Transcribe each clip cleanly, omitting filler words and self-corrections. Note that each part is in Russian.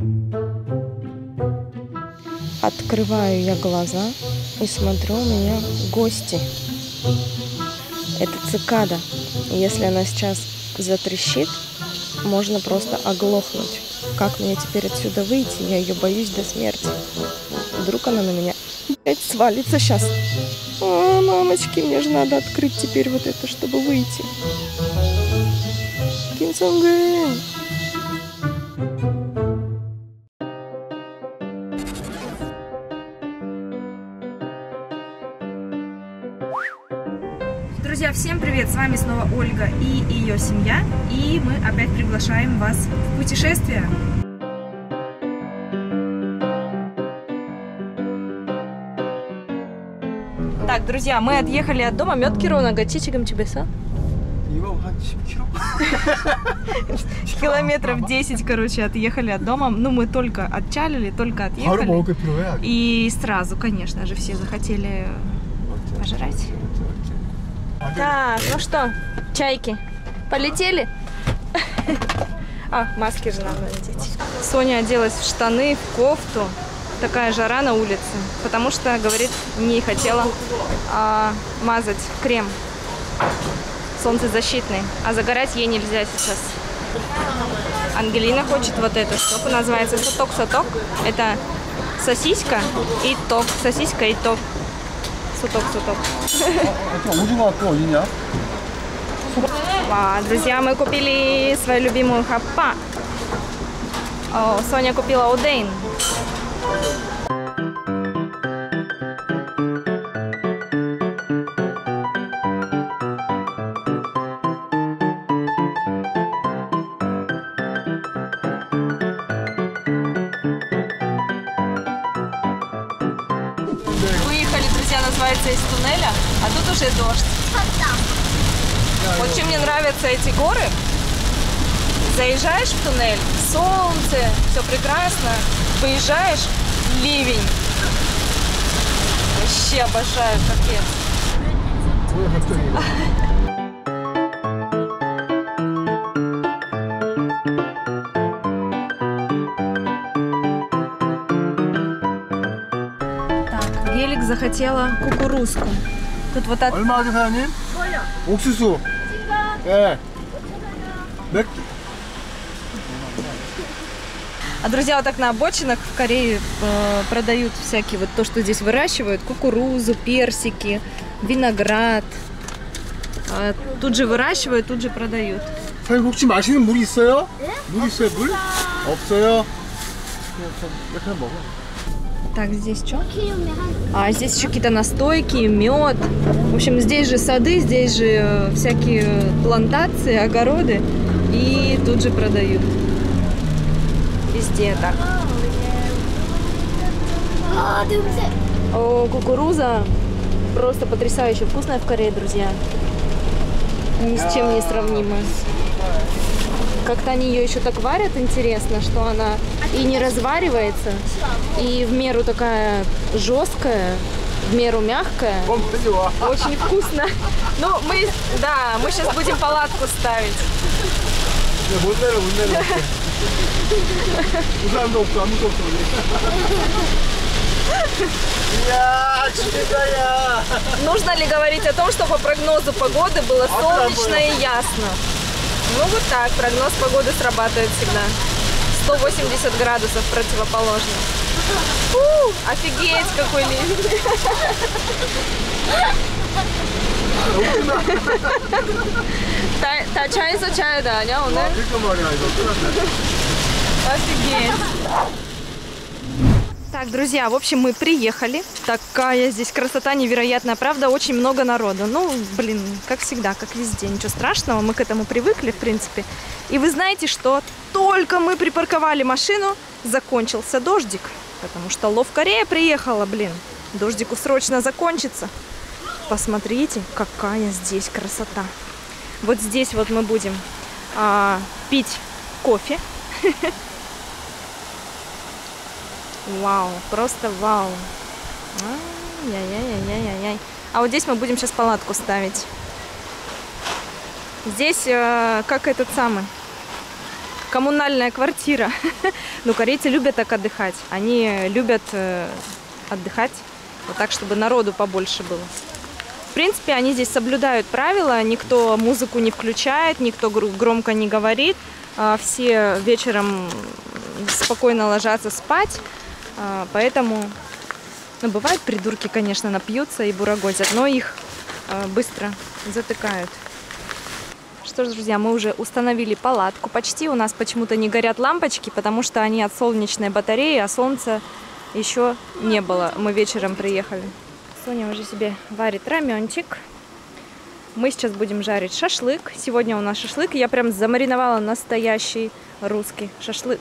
Открываю я глаза и смотрю, у меня гости. Это цикада. Если она сейчас затрещит, можно просто оглохнуть. Как мне теперь отсюда выйти? Я ее боюсь до смерти. Вдруг она на меня опять свалится сейчас. О, мамочки, мне же надо открыть теперь вот это, чтобы выйти. Кинсонгэ. Друзья, всем привет! С вами снова Ольга и ее семья. И мы опять приглашаем вас в путешествие. Так, друзья, мы отъехали от дома. Мед Кирона, гачичиком чебеса. Километров 10, короче, отъехали от дома. Ну, мы только отчалили, только отъехали. И сразу, конечно же, все захотели пожрать. Так, ну что, чайки, полетели? А, маски же надо надеть. Соня оделась в штаны, в кофту. Такая жара на улице, потому что, говорит, не хотела мазать крем солнцезащитный, а загорать ей нельзя сейчас. Ангелина хочет вот это, что называется соток-соток. Это сосиска и ток, сосиска и ток. Суток-суток. Друзья, мы купили свою любимую хаппа. О, Соня купила удейн. Выехали, друзья, называется, из туннеля, а тут уже дождь. Вот чем мне нравятся эти горы. Заезжаешь в туннель, солнце, все прекрасно. Выезжаешь, ливень. Вообще обожаю, капец. Так, Гелик захотела кукурузку. Тут вот так. 옥수수. 예. А, друзья, вот так на обочинах в Корее продают всякие вот то, что здесь выращивают. Кукурузу, персики, виноград. Тут же выращивают, тут же продают. 사장님 혹시 마시는 물 있어요? 물 있어요? 물? 없어요? 이렇게 먹어. Так, здесь что? А здесь еще какие-то настойки, мед. В общем, здесь же сады, здесь же всякие плантации, огороды. И тут же продают. Везде так. О, кукуруза просто потрясающе вкусная в Корее, друзья. Ни с чем не сравнима. Как-то они ее еще так варят, интересно, что она и не разваривается, и в меру такая жесткая, в меру мягкая. Очень вкусно. Ну, мы сейчас будем палатку ставить. Нужно ли говорить о том, что по прогнозу погоды было солнечно и ясно? Ну вот так, прогноз погоды срабатывает всегда. 180 градусов противоположно. Офигеть, какой ливень. Та чайса чай, да, не? Офигеть. Так, друзья, в общем, мы приехали. Такая здесь красота невероятная. Правда, очень много народу. Ну, блин, как всегда, как везде. Ничего страшного, мы к этому привыкли, в принципе. И вы знаете, что только мы припарковали машину, закончился дождик. Потому что Love Korea приехала, блин. Дождику срочно закончится. Посмотрите, какая здесь красота. Вот здесь вот мы будем пить кофе. Вау, просто вау. Ай-яй-яй-яй-яй-яй. А вот здесь мы будем сейчас палатку ставить. Здесь как этот самый, коммунальная квартира. Ну, корейцы любят так отдыхать. Они любят отдыхать вот так, чтобы народу побольше было. В принципе, они здесь соблюдают правила. Никто музыку не включает, никто громко не говорит. Все вечером спокойно ложатся спать. Поэтому, ну, бывают придурки, конечно, напьются и бурагозят, но их быстро затыкают. Что ж, друзья, мы уже установили палатку. Почти у нас почему-то не горят лампочки, потому что они от солнечной батареи, а солнца еще не было. Мы вечером приехали. Соня уже себе варит раменчик. Мы сейчас будем жарить шашлык. Сегодня у нас шашлык. Я прям замариновала настоящий русский шашлык.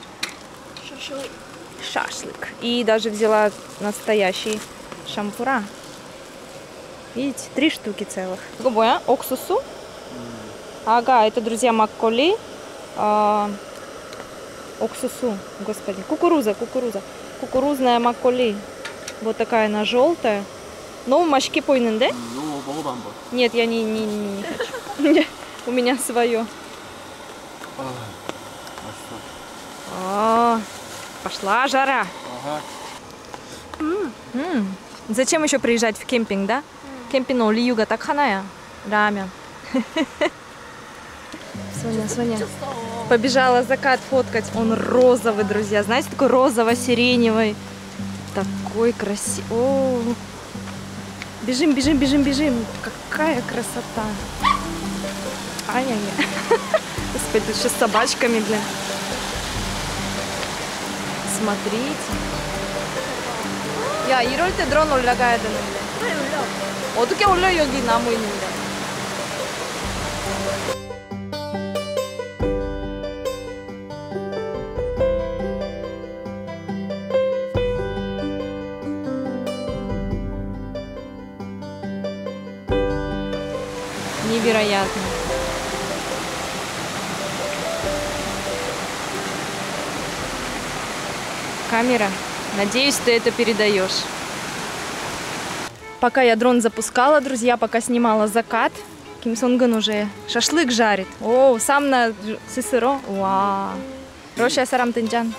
Шашлык. И даже взяла настоящий шампура. Видите, 3 штуки целых. Какое? Уксусу? Ага, это, друзья, макколи. Уксусу, господи. Кукуруза. Кукурузная макколи. Вот такая она желтая. Но 맛있게 보이는데? Ну, 먹어봐. Нет, я не хочу. У меня свое. Пошла жара. Зачем еще приезжать в кемпинг, да? Кемпинг 이유가 딱 하나야. 라면. Соня побежала закат фоткать. Он розовый, друзья. Знаете, такой розово-сиреневый. Такой красивый. Бежим. Какая красота. Ай-яй-яй. Господи, тут еще с собачками, блин. Смотрите. 야, 이럴 때 드론 올라가야 되는데. 어떻게 올려, 여기 나무 있는데. Невероятно. Камера. Надеюсь, ты это передаешь. Пока я дрон запускала, друзья, пока снимала закат, Ким Сон Гын уже шашлык жарит. О, сам на сысыро. Вау. Роша сарам тынджан.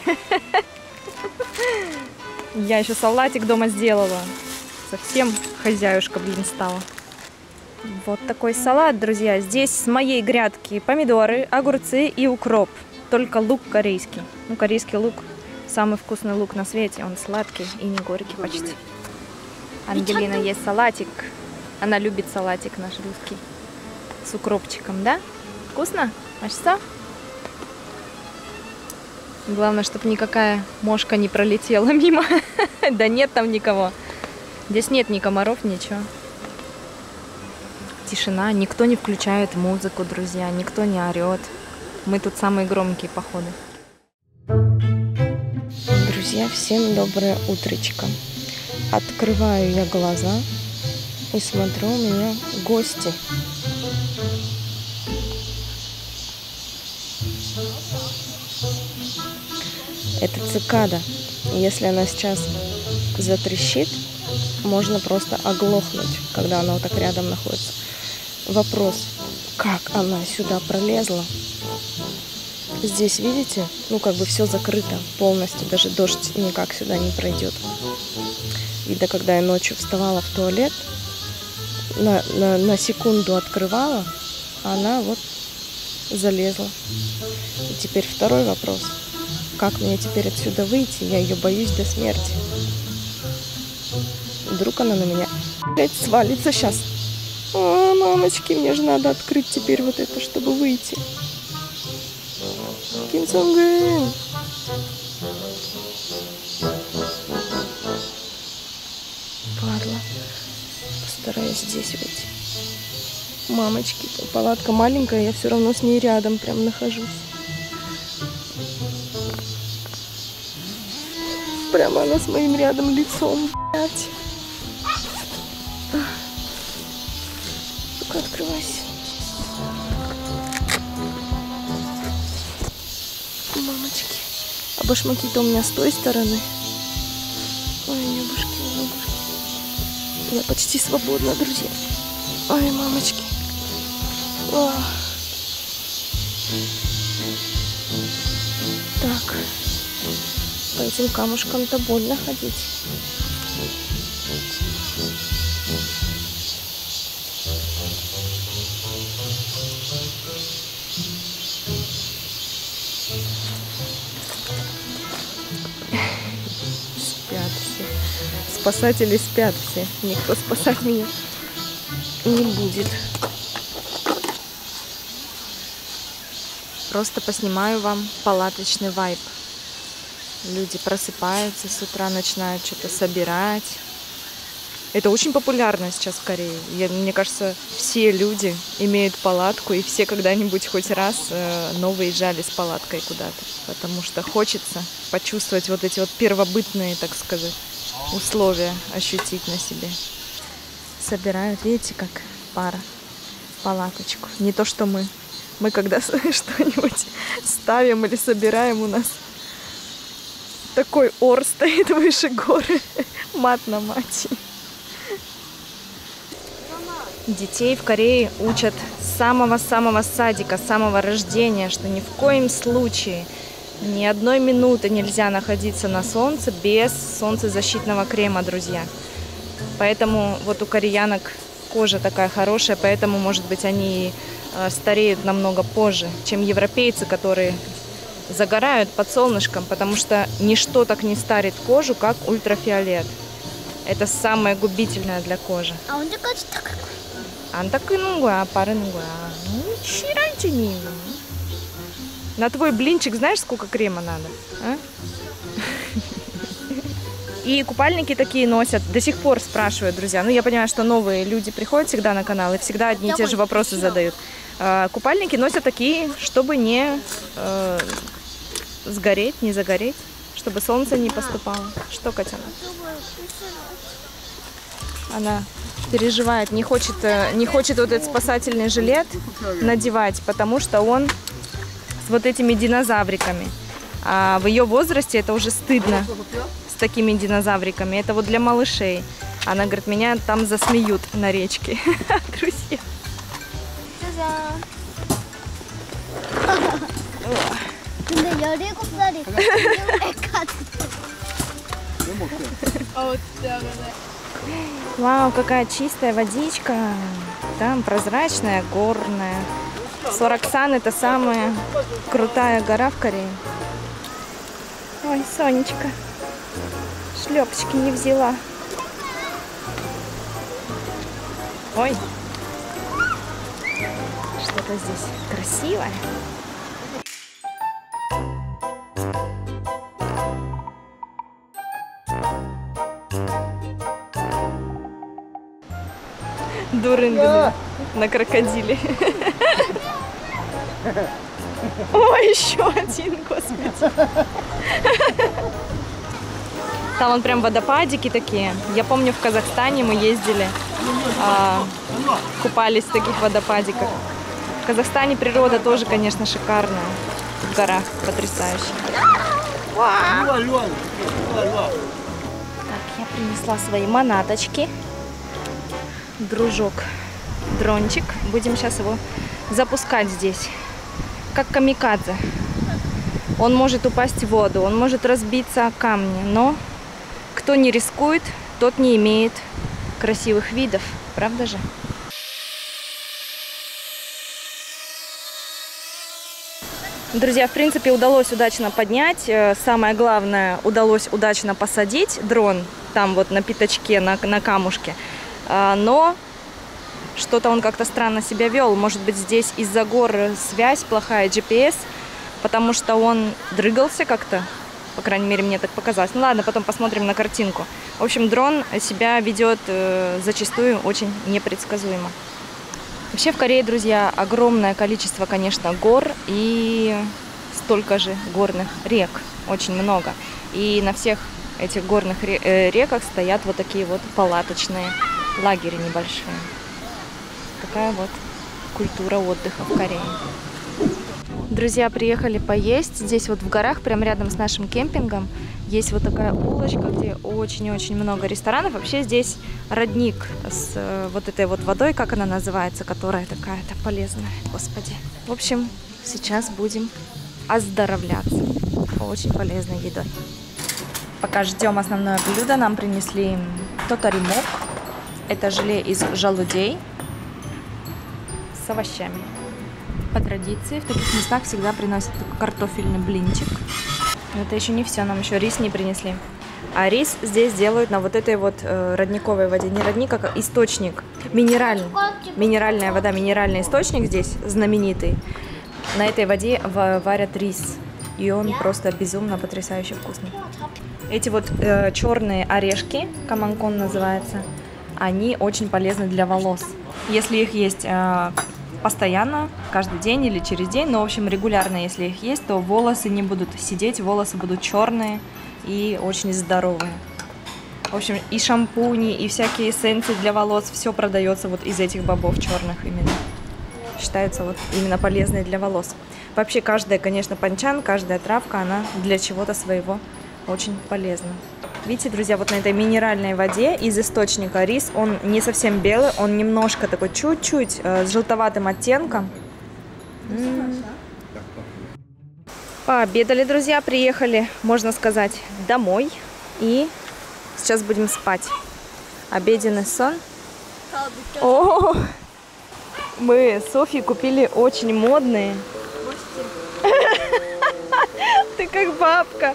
Я еще салатик дома сделала. Совсем хозяюшка, блин, стала. Вот такой салат, друзья. Здесь с моей грядки помидоры, огурцы и укроп. Только лук корейский. Ну, корейский лук самый вкусный лук на свете. Он сладкий и не горький почти. Ангелина есть салатик. Она любит салатик наш русский. С укропчиком, да? Вкусно? 맛있어? Главное, чтобы никакая мошка не пролетела мимо. Да нет там никого. Здесь нет ни комаров, ничего. Тишина, никто не включает музыку, друзья, никто не орет. Мы тут самые громкие, походу. Друзья, всем доброе утречко. Открываю я глаза и смотрю, у меня гости. Это цикада. Если она сейчас затрещит, можно просто оглохнуть, когда она вот так рядом находится. Вопрос, как она сюда пролезла? Здесь, видите, ну как бы все закрыто полностью, даже дождь никак сюда не пройдет. Видно, когда я ночью вставала в туалет, на секунду открывала, она вот залезла. И теперь второй вопрос. Как мне теперь отсюда выйти? Я ее боюсь до смерти. Вдруг она на меня, блядь, свалится сейчас. О, мамочки, мне же надо открыть теперь вот это, чтобы выйти. Ким Сон Гын. Падла. Постараюсь здесь выйти. Мамочки, палатка маленькая, я все равно с ней рядом прям нахожусь. Прямо она с моим рядом лицом, блядь. Только открывайся. Мамочки. А башмаки-то у меня с той стороны. Ой, небушки, небушки. Я почти свободна, друзья. Ой, мамочки. Ох. Так, по этим камушкам-то больно ходить. Спят все. Спасатели спят все. Никто спасать меня не будет. Просто поснимаю вам палаточный вайб. Люди просыпаются с утра, начинают что-то собирать. Это очень популярно сейчас в Корее. Мне кажется, все люди имеют палатку, и все когда-нибудь хоть раз выезжали с палаткой куда-то. Потому что хочется почувствовать вот эти вот первобытные, так сказать, условия, ощутить на себе. Собирают, видите, как пара палаточку. Не то, что мы. Мы когда что-нибудь ставим или собираем, у нас такой ор стоит выше горы. Мат на мате. Детей в Корее учат с самого-самого садика, с самого рождения, что ни в коем случае ни одной минуты нельзя находиться на солнце без солнцезащитного крема, друзья. Поэтому вот у кореянок кожа такая хорошая, поэтому, может быть, они стареют намного позже, чем европейцы, которые загорают под солнышком, потому что ничто так не старит кожу, как ультрафиолет. Это самое губительное для кожи. А 언제까지 닦을 거야? 안 닦는 거야, 바르는 거야. 칠한지니. На твой блинчик знаешь, сколько крема надо? А? И купальники такие носят. До сих пор спрашивают, друзья. Ну, я понимаю, что новые люди приходят всегда на канал и всегда одни и те же вопросы задают. Купальники носят такие, чтобы не сгореть, не загореть, чтобы солнце не поступало. Что, Катяна? Она переживает, не хочет вот этот спасательный жилет надевать, потому что он с вот этими динозавриками. А в ее возрасте это уже стыдно с такими динозавриками. Это вот для малышей. Она говорит, меня там засмеют на речке. Друзья. 근데 17살이 애까지. Вау, какая чистая водичка. Там прозрачная, горная. Сораксан — это самая крутая гора в Корее. Ой, Сонечка. Шлепочки не взяла. Ой. Что-то здесь красивое. Дурында на крокодиле. Ой, еще один, господи. Там вон прям водопадики такие. Я помню, в Казахстане мы ездили, купались в таких водопадиках. В Казахстане природа тоже, конечно, шикарная. В горах потрясающе. Так, я принесла свои манаточки. Дружок, дрончик. Будем сейчас его запускать здесь. Как камикадзе. Он может упасть в воду, он может разбиться о камни, но кто не рискует, тот не имеет красивых видов. Правда же? Друзья, в принципе, удалось удачно поднять. Самое главное, удалось удачно посадить дрон там вот на пятачке, на камушке. Но что-то он как-то странно себя вел. Может быть, здесь из-за гор связь плохая, GPS, потому что он дрыгался как-то. По крайней мере, мне так показалось. Ну ладно, потом посмотрим на картинку. В общем, дрон себя ведет зачастую очень непредсказуемо. Вообще в Корее, друзья, огромное количество, конечно, гор и столько же горных рек. Очень много. И на всех этих горных реках стоят вот такие вот палаточные лагеря небольшие. Такая вот культура отдыха в Корее. Друзья, приехали поесть. Здесь вот в горах, прямо рядом с нашим кемпингом, есть вот такая улочка, где очень-очень много ресторанов. Вообще здесь родник с вот этой вот водой, как она называется, которая такая-то полезная. Господи. В общем, сейчас будем оздоровляться. очень полезной едой. Пока ждем основное блюдо, нам принесли тотаримок. Это желе из желудей с овощами. По традиции в таких местах всегда приносят картофельный блинчик. Но это еще не все, нам еще рис не принесли. А рис здесь делают на вот этой вот родниковой воде. Не родник, а источник. Минеральная вода, минеральный источник здесь знаменитый. На этой воде варят рис. И он просто безумно потрясающе вкусный. Эти вот черные орешки, каманкон называется, они очень полезны для волос. Если их есть постоянно, каждый день или через день, но в общем регулярно, если их есть, то волосы не будут сидеть, волосы будут черные и очень здоровые. В общем, и шампуни, и всякие эссенции для волос, все продается вот из этих бобов черных именно. Считаются вот именно полезные для волос. Вообще каждая, конечно, панчан, каждая травка, она для чего-то своего очень полезна. Видите, друзья, вот на этой минеральной воде из источника рис, он не совсем белый, он немножко такой чуть-чуть с желтоватым оттенком. Пообедали, друзья, приехали, можно сказать, домой. И сейчас будем спать. Обеденный сон. О, мы с Софьей купили очень модные. Ты как бабка.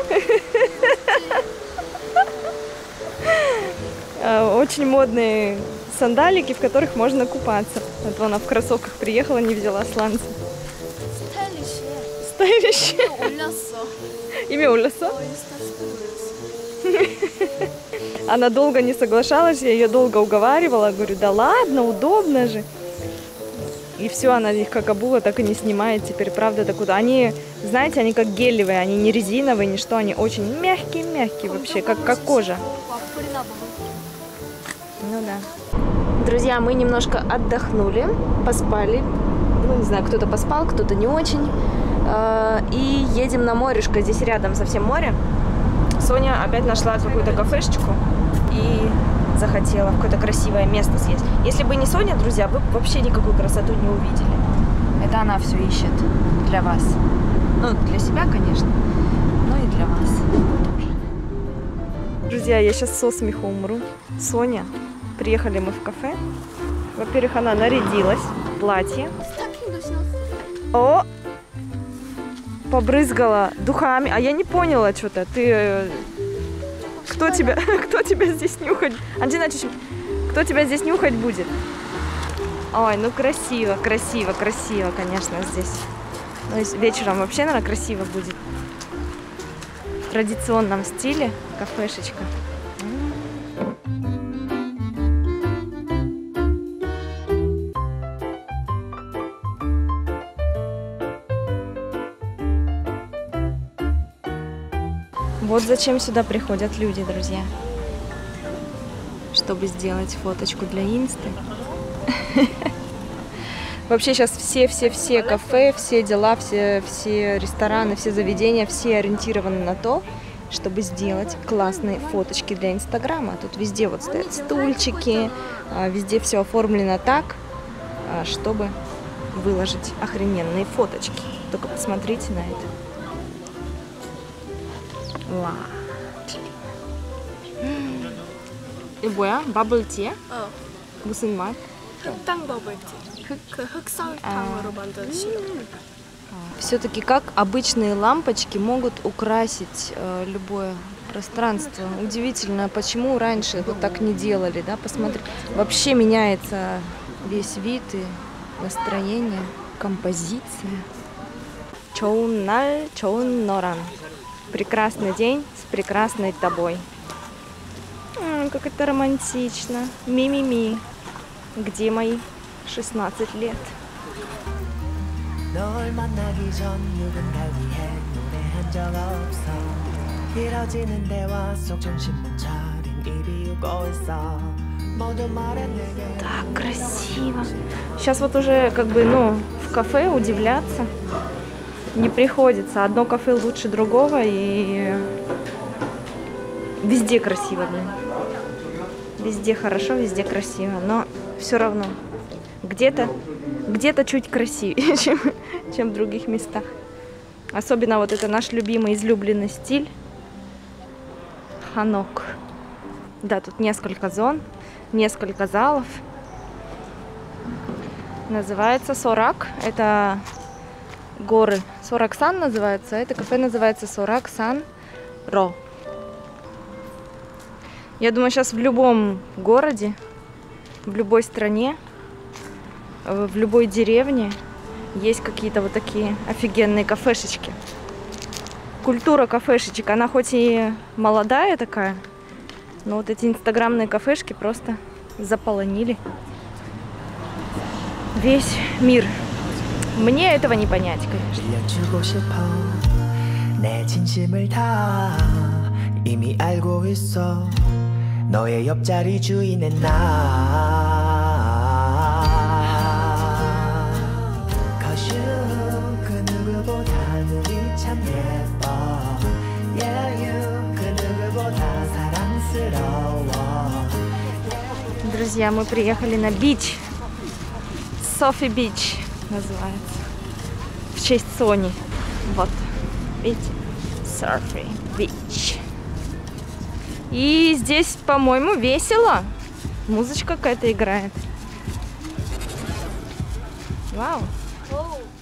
Очень модные сандалики, в которых можно купаться. Вот она в кроссовках приехала, не взяла сланцы. Стайлище. Имя улица? Она долго не соглашалась, я ее долго уговаривала. Говорю, да ладно, удобно же. И все, она их как обула, так и не снимает теперь, правда, так куда. Они, знаете, они как гелевые, они не резиновые, ни что, они очень мягкие-мягкие вообще, как кожа. Ну да. Друзья, мы немножко отдохнули, поспали. Ну, не знаю, кто-то поспал, кто-то не очень. И едем на морешко, здесь рядом совсем море. Соня опять нашла какую-то кафешечку и захотела в какое-то красивое место съесть. Если бы не Соня, друзья, вы вообще никакую красоту не увидели. Это она все ищет для вас. Ну, для себя, конечно, но и для вас тоже. Друзья, я сейчас со смеху умру. Соня, приехали мы в кафе. Во-первых, она нарядилась в платье. О! Побрызгала духами. А я не поняла что-то. Ты... Кто тебя здесь нюхать? Антина, кто тебя здесь нюхать будет? Ой, ну красиво, красиво, красиво, конечно, здесь. Ну, вечером вообще, наверное, красиво будет. В традиционном стиле кафешечка. Вот зачем сюда приходят люди, друзья. Чтобы сделать фоточку для инсты. Вообще сейчас все кафе, все дела, все рестораны, все заведения, все ориентированы на то, чтобы сделать классные фоточки для Инстаграма. Тут везде вот стоят стульчики, везде все оформлено так, чтобы выложить охрененные фоточки. Только посмотрите на это. 와. 이거 뭐야? 버블티야? 무슨 맛? 흑당 버블티. 흑설탕으로 만든 시럽. Все-таки как обычные лампочки могут украсить любое пространство. Удивительно, почему раньше вот так не делали, да? Посмотри, вообще меняется весь вид и настроение, композиция. 좋은 날, 좋은 너랑. Прекрасный день с прекрасной тобой. Как это романтично. Ми-ми-ми. Где мои 16 лет? Так красиво. Сейчас вот уже как бы, ну, в кафе удивляться не приходится. Одно кафе лучше другого, и везде красиво, блин. Везде хорошо, везде красиво, но все равно где-то чуть красивее, чем в других местах. Особенно вот это наш любимый, излюбленный стиль. Ханок. Да, тут несколько зон, несколько залов. Называется Сорак. Это горы. Сорак-сан называется. Это кафе называется Сорак-сан-ро. Я думаю, сейчас в любом городе, в любой стране, в любой деревне есть какие-то вот такие офигенные кафешечки. Культура кафешечек, она хоть и молодая такая, но вот эти инстаграмные кафешки просто заполонили весь мир. Мне этого не понять, конечно. 너의 옆자리 주인은 나 Cause you 그 누구보다 눈이 참 예뻐 Yeah you 그 누구보다 사랑스러워. Друзья, мы приехали на бич. Софи Бич называется. В честь Сони. Вот. Видите? Софи Бич. И здесь, по-моему, весело. Музычка какая-то играет. Вау.